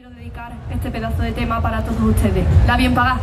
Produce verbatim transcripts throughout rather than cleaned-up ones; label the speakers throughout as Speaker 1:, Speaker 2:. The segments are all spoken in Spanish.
Speaker 1: quiero dedicar este pedazo de tema para todos ustedes. La bien pagada.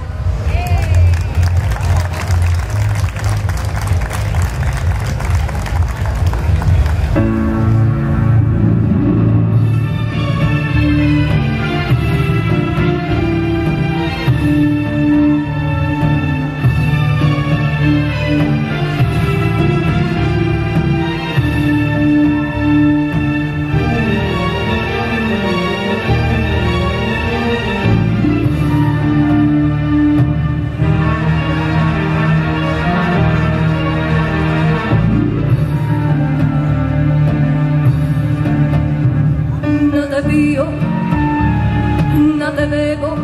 Speaker 2: No te debo,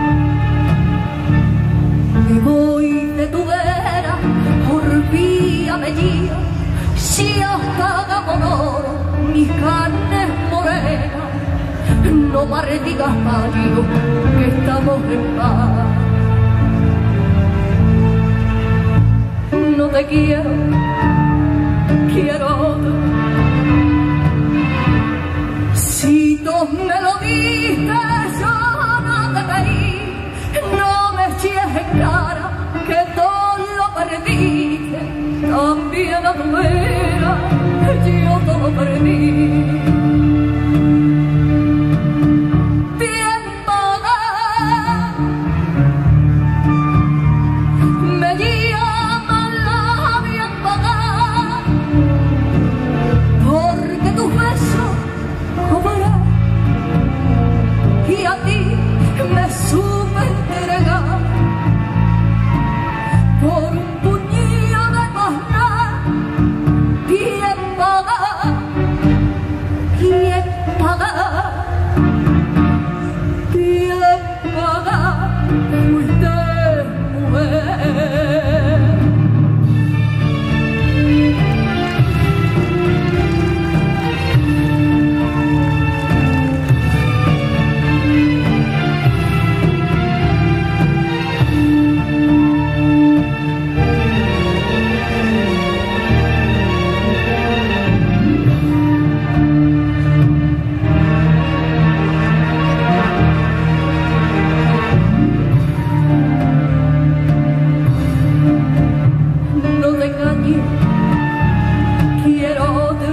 Speaker 2: me voy de tu vera por vía bellía, si hasta por oro mis carnes morenas, no me digas marido que estamos en paz. No te quiero, quiero otro. Si tú me lo diste, yo no te pedí, no me eches en cara que todo lo perdiste, también a tu vera yo todo perdí. Bien pagada, me llaman la bien pagada, porque tus besos cobrará y a ti me supe entregar por un puñillo de pasar. Bien pagada, bien pagada, bien pagada fuiste mujer. Quiero otro,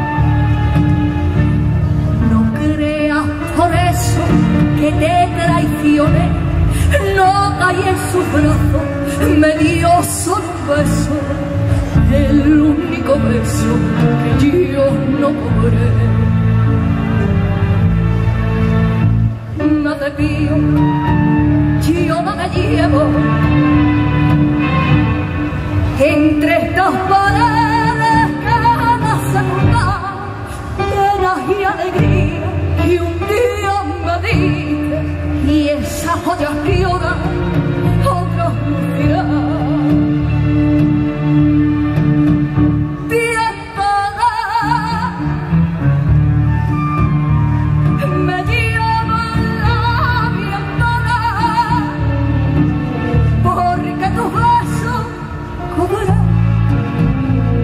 Speaker 2: no creas por eso que te traicioné, no caí en su brazo, me dio solo un beso, el único beso que yo no cobré. No te pido, yo no me llevo entre estas paredes que nacen penas y alegría que un día me diste, y esas joyas que ahora otros lucirán. Bien pagada, me llaman la bien pagada, porque tus besos cobrarán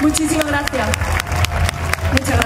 Speaker 1: Muchísimas gracias. Muchas gracias.